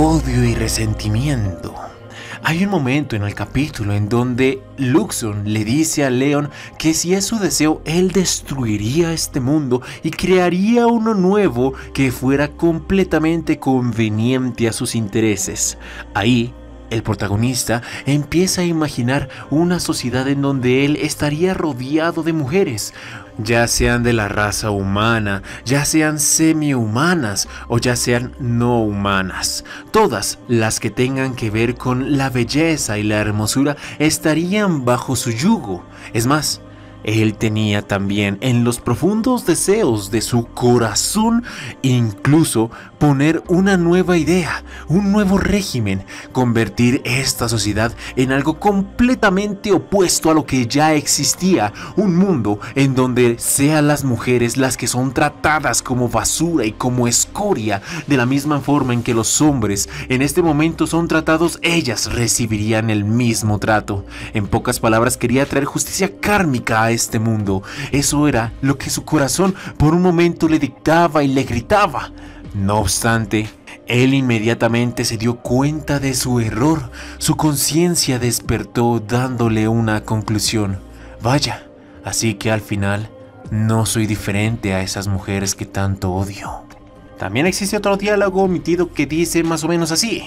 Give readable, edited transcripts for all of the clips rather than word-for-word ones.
odio y resentimiento. Hay un momento en el capítulo en donde Luxon le dice a Leon que si es su deseo, él destruiría este mundo y crearía uno nuevo que fuera completamente conveniente a sus intereses. Ahí, el protagonista empieza a imaginar una sociedad en donde él estaría rodeado de mujeres, ya sean de la raza humana, ya sean semi-humanas o ya sean no humanas. Todas las que tengan que ver con la belleza y la hermosura estarían bajo su yugo. Es más, él tenía también en los profundos deseos de su corazón incluso poner una nueva idea, un nuevo régimen, convertir esta sociedad en algo completamente opuesto a lo que ya existía, un mundo en donde sean las mujeres las que son tratadas como basura y como escoria, de la misma forma en que los hombres en este momento son tratados, ellas recibirían el mismo trato. En pocas palabras, quería traer justicia kármica a este mundo. Eso era lo que su corazón por un momento le dictaba y le gritaba. No obstante, él inmediatamente se dio cuenta de su error. Su conciencia despertó dándole una conclusión. Vaya, así que al final no soy diferente a esas mujeres que tanto odio. También existe otro diálogo omitido que dice más o menos así: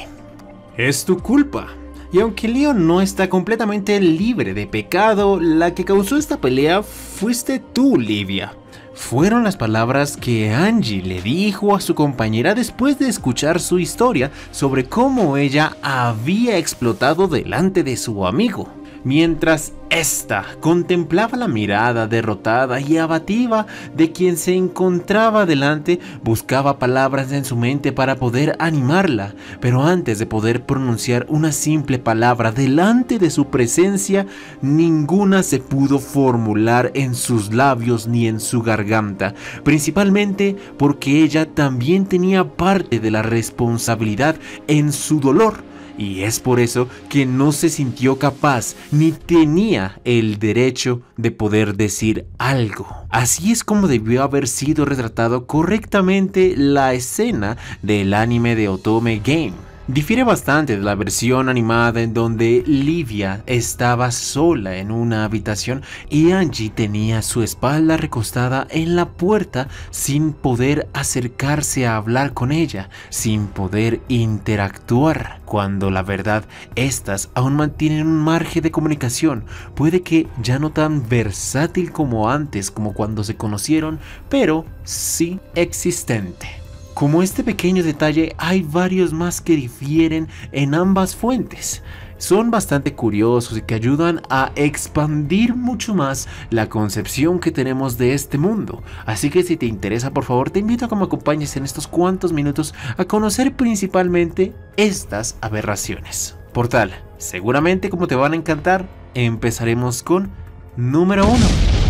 es tu culpa. Y aunque Leon no está completamente libre de pecado, la que causó esta pelea fuiste tú, Livia. Fueron las palabras que Angie le dijo a su compañera después de escuchar su historia sobre cómo ella había explotado delante de su amigo. Mientras ésta contemplaba la mirada derrotada y abativa de quien se encontraba delante, buscaba palabras en su mente para poder animarla, pero antes de poder pronunciar una simple palabra delante de su presencia, ninguna se pudo formular en sus labios ni en su garganta, principalmente porque ella también tenía parte de la responsabilidad en su dolor. Y es por eso que no se sintió capaz ni tenía el derecho de poder decir algo. Así es como debió haber sido retratado correctamente la escena del anime de Otome Game. Difiere bastante de la versión animada en donde Livia estaba sola en una habitación y Angie tenía su espalda recostada en la puerta sin poder acercarse a hablar con ella, sin poder interactuar, cuando la verdad estas aún mantienen un margen de comunicación, puede que ya no tan versátil como antes, como cuando se conocieron, pero sí existente. Como este pequeño detalle, hay varios más que difieren en ambas fuentes. Son bastante curiosos y que ayudan a expandir mucho más la concepción que tenemos de este mundo. Así que si te interesa, por favor, te invito a que me acompañes en estos cuantos minutos a conocer principalmente estas aberraciones. Por tal, seguramente como te van a encantar, empezaremos con número 1.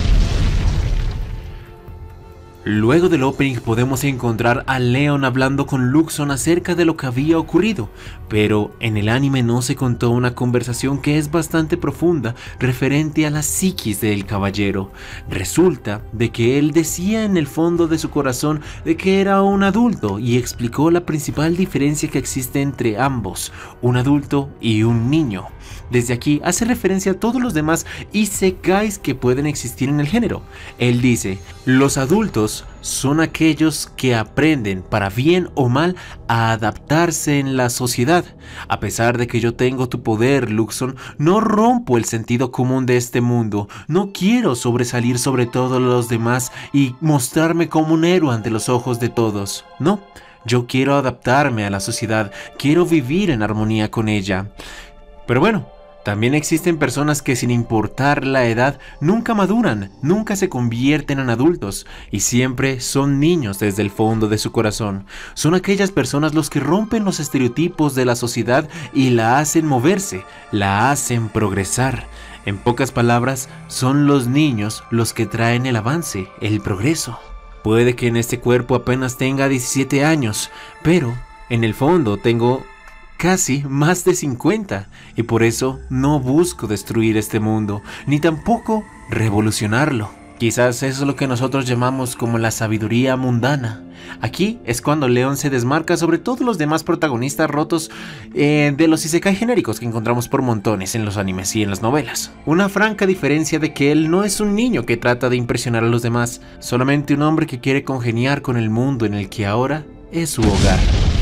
Luego del opening podemos encontrar a Leon hablando con Luxon acerca de lo que había ocurrido, pero en el anime no se contó una conversación que es bastante profunda referente a la psiquis del caballero. Resulta de que él decía en el fondo de su corazón de que era un adulto y explicó la principal diferencia que existe entre ambos, un adulto y un niño. Desde aquí hace referencia a todos los demás isekais que pueden existir en el género. Él dice: los adultos son aquellos que aprenden, para bien o mal, a adaptarse en la sociedad. A pesar de que yo tengo tu poder, Luxon, no rompo el sentido común de este mundo. No quiero sobresalir sobre todos los demás y mostrarme como un héroe ante los ojos de todos. No, yo quiero adaptarme a la sociedad, quiero vivir en armonía con ella. Pero bueno, también existen personas que sin importar la edad nunca maduran, nunca se convierten en adultos y siempre son niños desde el fondo de su corazón. Son aquellas personas los que rompen los estereotipos de la sociedad y la hacen moverse, la hacen progresar. En pocas palabras, son los niños los que traen el avance, el progreso. Puede que en este cuerpo apenas tenga 17 años, pero en el fondo tengo casi más de 50 y por eso no busco destruir este mundo, ni tampoco revolucionarlo. Quizás eso es lo que nosotros llamamos como la sabiduría mundana. Aquí es cuando Leon se desmarca sobre todos los demás protagonistas rotos de los isekai genéricos que encontramos por montones en los animes y en las novelas. Una franca diferencia de que él no es un niño que trata de impresionar a los demás, solamente un hombre que quiere congeniar con el mundo en el que ahora es su hogar.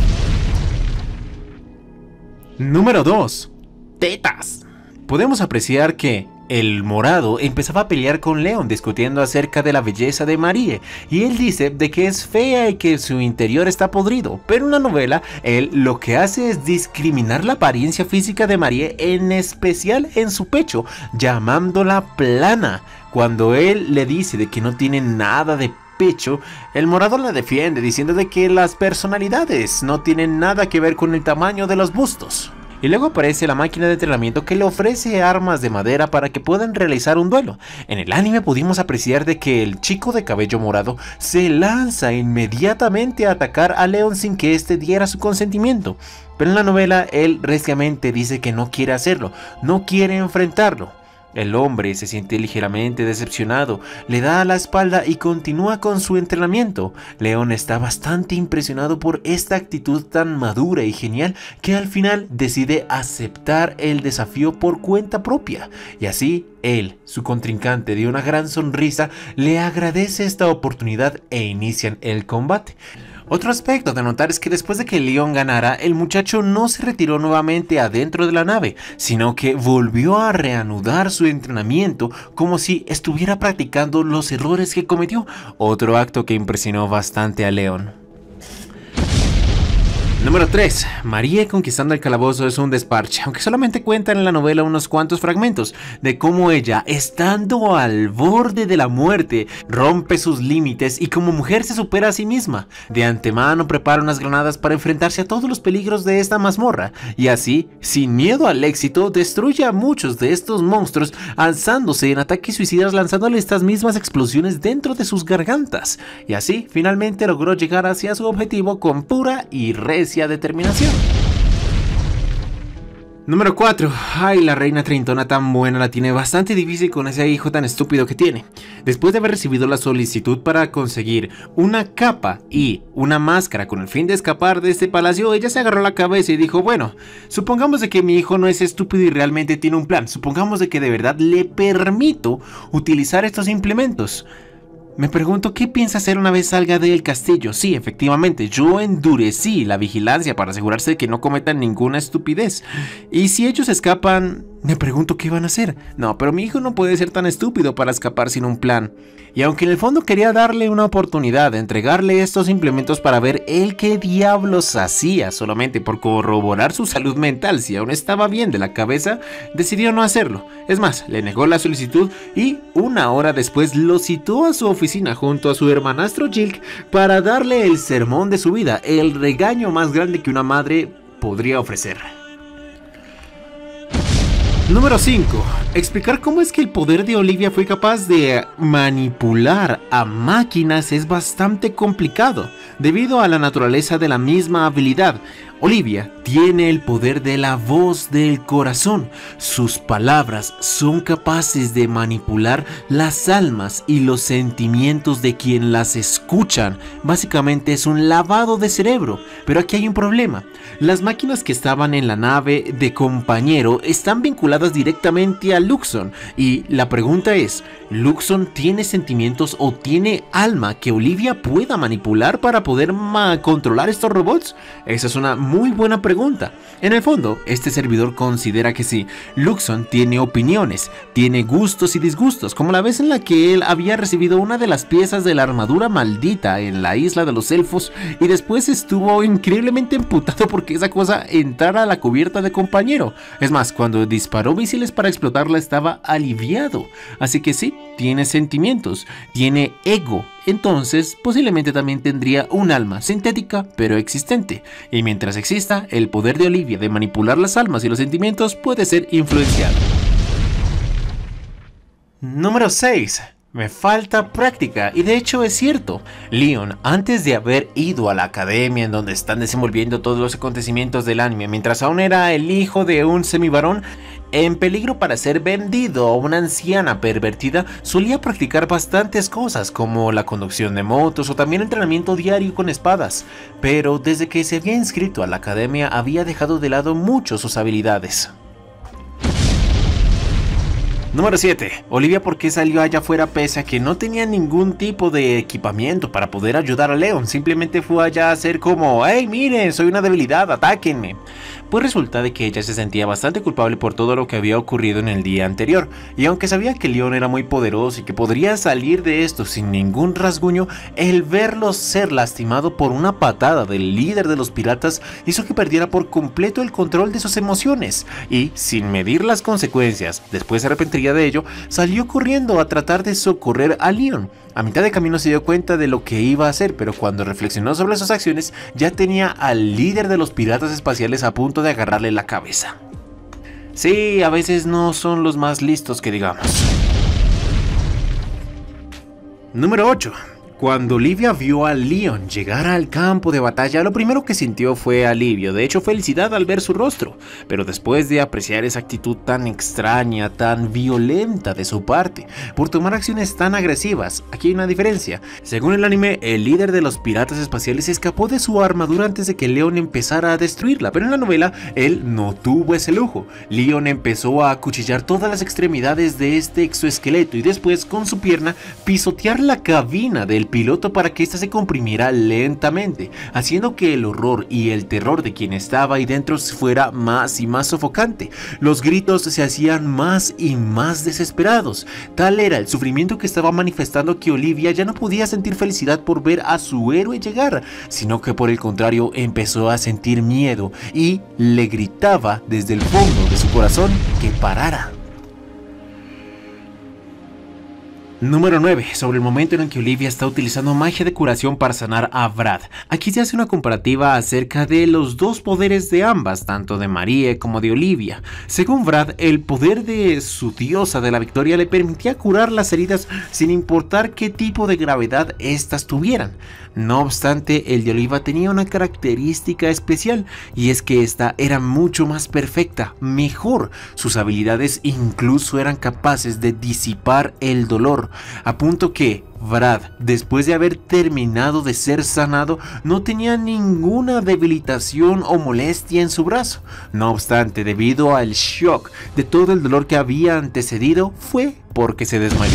Número 2. Tetas. Podemos apreciar que el morado empezaba a pelear con Leon discutiendo acerca de la belleza de Marie, y él dice de que es fea y que su interior está podrido, pero en la novela él lo que hace es discriminar la apariencia física de Marie, en especial en su pecho, llamándola plana. Cuando él le dice de que no tiene nada de pecho, el morado la defiende diciendo de que las personalidades no tienen nada que ver con el tamaño de los bustos. Y luego aparece la máquina de entrenamiento que le ofrece armas de madera para que puedan realizar un duelo. En el anime pudimos apreciar de que el chico de cabello morado se lanza inmediatamente a atacar a Leon sin que éste diera su consentimiento. Pero en la novela él reciamente dice que no quiere hacerlo, no quiere enfrentarlo. El hombre se siente ligeramente decepcionado, le da la espalda y continúa con su entrenamiento. Leon está bastante impresionado por esta actitud tan madura y genial que al final decide aceptar el desafío por cuenta propia. Y así él, su contrincante de una gran sonrisa, le agradece esta oportunidad e inician el combate. Otro aspecto de notar es que después de que Leon ganara, el muchacho no se retiró nuevamente adentro de la nave, sino que volvió a reanudar su entrenamiento como si estuviera practicando los errores que cometió, otro acto que impresionó bastante a Leon. Número 3. Marie conquistando el calabozo es un desparche, aunque solamente cuentan en la novela unos cuantos fragmentos de cómo ella, estando al borde de la muerte, rompe sus límites y como mujer se supera a sí misma. De antemano prepara unas granadas para enfrentarse a todos los peligros de esta mazmorra, y así, sin miedo al éxito, destruye a muchos de estos monstruos, alzándose en ataques suicidas lanzándole estas mismas explosiones dentro de sus gargantas. Y así, finalmente logró llegar hacia su objetivo con pura y recia determinación. Número 4. Ay, la reina treintona tan buena la tiene bastante difícil con ese hijo tan estúpido que tiene. Después de haber recibido la solicitud para conseguir una capa y una máscara con el fin de escapar de este palacio, ella se agarró la cabeza y dijo, bueno, supongamos de que mi hijo no es estúpido y realmente tiene un plan. Supongamos de que de verdad le permito utilizar estos implementos. Me pregunto qué piensa hacer una vez salga del castillo. Sí, efectivamente, yo endurecí la vigilancia para asegurarse de que no cometan ninguna estupidez. Y si ellos escapan, me pregunto qué van a hacer. No, pero mi hijo no puede ser tan estúpido para escapar sin un plan. Y aunque en el fondo quería darle una oportunidad de entregarle estos implementos para ver él qué diablos hacía, solamente por corroborar su salud mental si aún estaba bien de la cabeza, decidió no hacerlo. Es más, le negó la solicitud y una hora después lo citó a su oficina junto a su hermanastro Jilk para darle el sermón de su vida, el regaño más grande que una madre podría ofrecer. Número 5. Explicar cómo es que el poder de Olivia fue capaz de manipular a máquinas es bastante complicado, debido a la naturaleza de la misma habilidad. Olivia tiene el poder de la voz del corazón. Sus palabras son capaces de manipular las almas y los sentimientos de quien las escuchan. Básicamente es un lavado de cerebro. Pero aquí hay un problema. Las máquinas que estaban en la nave de compañero están vinculadas directamente a Luxon. Y la pregunta es, ¿Luxon tiene sentimientos o tiene alma que Olivia pueda manipular para poder controlar estos robots? Esa es una muy buena pregunta. En el fondo, este servidor considera que sí, Luxon tiene opiniones, tiene gustos y disgustos, como la vez en la que él había recibido una de las piezas de la armadura maldita en la isla de los elfos y después estuvo increíblemente emputado porque esa cosa entrara a la cubierta de compañero. Es más, cuando disparó misiles para explotarla estaba aliviado. Así que sí, tiene sentimientos, tiene ego. Entonces posiblemente también tendría un alma sintética pero existente, y mientras exista, el poder de Olivia de manipular las almas y los sentimientos puede ser influenciado. Número 6. Me falta práctica, y de hecho es cierto. Leon, antes de haber ido a la academia en donde están desenvolviendo todos los acontecimientos del anime, mientras aún era el hijo de un semivarón, En peligro para ser vendido, una anciana pervertida solía practicar bastantes cosas como la conducción de motos o también entrenamiento diario con espadas, pero desde que se había inscrito a la academia había dejado de lado mucho sus habilidades. Número 7. Olivia, ¿por qué salió allá afuera pese a que no tenía ningún tipo de equipamiento para poder ayudar a Leon? Simplemente fue allá a hacer como, hey, miren, soy una debilidad, atáquenme. Pues resulta de que ella se sentía bastante culpable por todo lo que había ocurrido en el día anterior, y aunque sabía que Leon era muy poderoso y que podría salir de esto sin ningún rasguño, el verlo ser lastimado por una patada del líder de los piratas hizo que perdiera por completo el control de sus emociones, y sin medir las consecuencias, después se arrepentiría de ello, salió corriendo a tratar de socorrer a Leon. A mitad de camino se dio cuenta de lo que iba a hacer, pero cuando reflexionó sobre sus acciones, ya tenía al líder de los piratas espaciales a punto de agarrarle la cabeza. Sí, a veces no son los más listos que digamos. Número 8. Cuando Olivia vio a Leon llegar al campo de batalla, lo primero que sintió fue alivio, de hecho felicidad al ver su rostro, pero después de apreciar esa actitud tan extraña, tan violenta de su parte, por tomar acciones tan agresivas, aquí hay una diferencia. Según el anime, el líder de los piratas espaciales escapó de su armadura antes de que Leon empezara a destruirla, pero en la novela, él no tuvo ese lujo. Leon empezó a acuchillar todas las extremidades de este exoesqueleto y después, con su pierna, pisotear la cabina del piloto para que ésta se comprimiera lentamente, haciendo que el horror y el terror de quien estaba ahí dentro fuera más y más sofocante. Los gritos se hacían más y más desesperados. Tal era el sufrimiento que estaba manifestando que Olivia ya no podía sentir felicidad por ver a su héroe llegar, sino que por el contrario empezó a sentir miedo y le gritaba desde el fondo de su corazón que parara. Número 9. Sobre el momento en el que Olivia está utilizando magia de curación para sanar a Brad. Aquí se hace una comparativa acerca de los dos poderes de ambas, tanto de Marie como de Olivia. Según Brad, el poder de su diosa de la victoria le permitía curar las heridas sin importar qué tipo de gravedad éstas tuvieran. No obstante, el de Olivia tenía una característica especial, y es que esta era mucho más perfecta, mejor. Sus habilidades incluso eran capaces de disipar el dolor, a punto que Brad, después de haber terminado de ser sanado, no tenía ninguna debilitación o molestia en su brazo. No obstante, debido al shock de todo el dolor que había antecedido, fue porque se desmayó.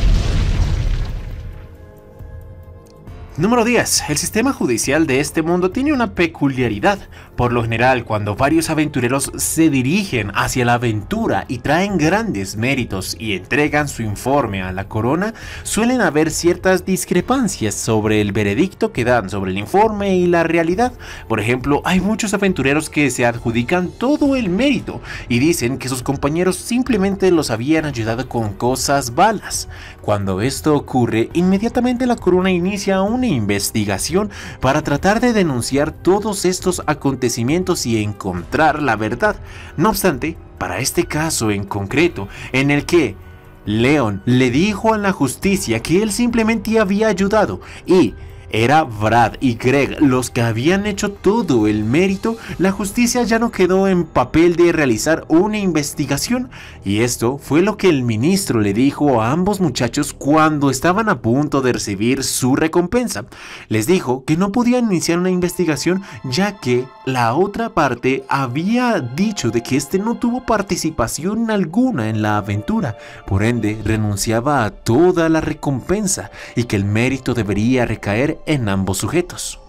Número 10. El sistema judicial de este mundo tiene una peculiaridad. Por lo general, cuando varios aventureros se dirigen hacia la aventura y traen grandes méritos y entregan su informe a la corona, suelen haber ciertas discrepancias sobre el veredicto que dan sobre el informe y la realidad. Por ejemplo, hay muchos aventureros que se adjudican todo el mérito y dicen que sus compañeros simplemente los habían ayudado con cosas vanas. Cuando esto ocurre, inmediatamente la corona inicia una investigación para tratar de denunciar todos estos acontecimientos y encontrar la verdad. No obstante, para este caso en concreto, en el que Leon le dijo a la justicia que él simplemente había ayudado y era Brad y Greg los que habían hecho todo el mérito, la justicia ya no quedó en papel de realizar una investigación, y esto fue lo que el ministro le dijo a ambos muchachos cuando estaban a punto de recibir su recompensa. Les dijo que no podían iniciar una investigación ya que la otra parte había dicho de que este no tuvo participación alguna en la aventura, por ende renunciaba a toda la recompensa y que el mérito debería recaer en ambos sujetos.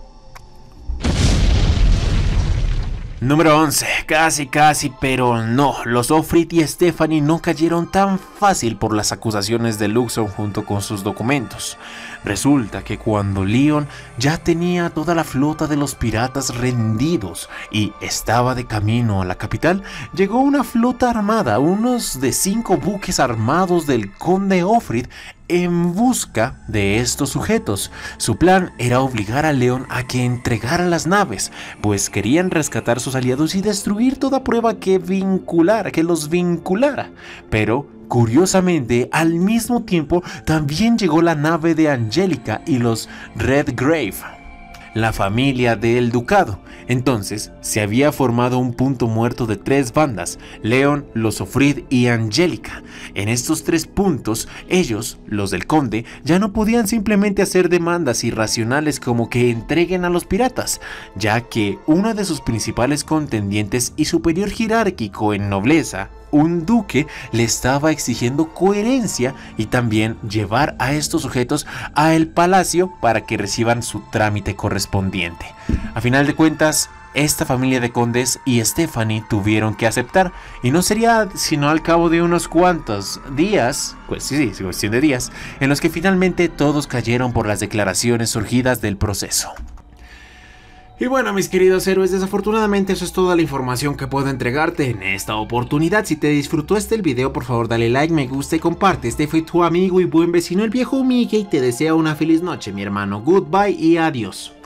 Número 11. Casi, pero no. Los Offred y Stephanie no cayeron tan fácil por las acusaciones de Luxon junto con sus documentos. Resulta que cuando Leon ya tenía toda la flota de los piratas rendidos y estaba de camino a la capital, llegó una flota armada, unos de 5 buques armados del conde Offred, en busca de estos sujetos. Su plan era obligar a Leon a que entregara las naves, pues querían rescatar sus aliados y destruir toda prueba que los vinculara. Pero curiosamente, al mismo tiempo también llegó la nave de Angelica y los Redgrave, la familia del ducado. Entonces se había formado un punto muerto de 3 bandas: Leon, los Sofrid y Angélica. En estos 3 puntos, ellos, los del Conde, ya no podían simplemente hacer demandas irracionales como que entreguen a los piratas, ya que uno de sus principales contendientes y superior jerárquico en nobleza, un duque, le estaba exigiendo coherencia y también llevar a estos sujetos a el palacio para que reciban su trámite correspondiente. A final de cuentas, esta familia de condes y Stephanie tuvieron que aceptar, y no sería sino al cabo de unos cuantos días, pues sí, cuestión de días, en los que finalmente todos cayeron por las declaraciones surgidas del proceso. Y bueno, mis queridos héroes, desafortunadamente eso es toda la información que puedo entregarte en esta oportunidad. Si te disfrutó el video, por favor dale like, me gusta y comparte. Este fue tu amigo y buen vecino el viejo Mickey y te desea una feliz noche, mi hermano. Goodbye y adiós.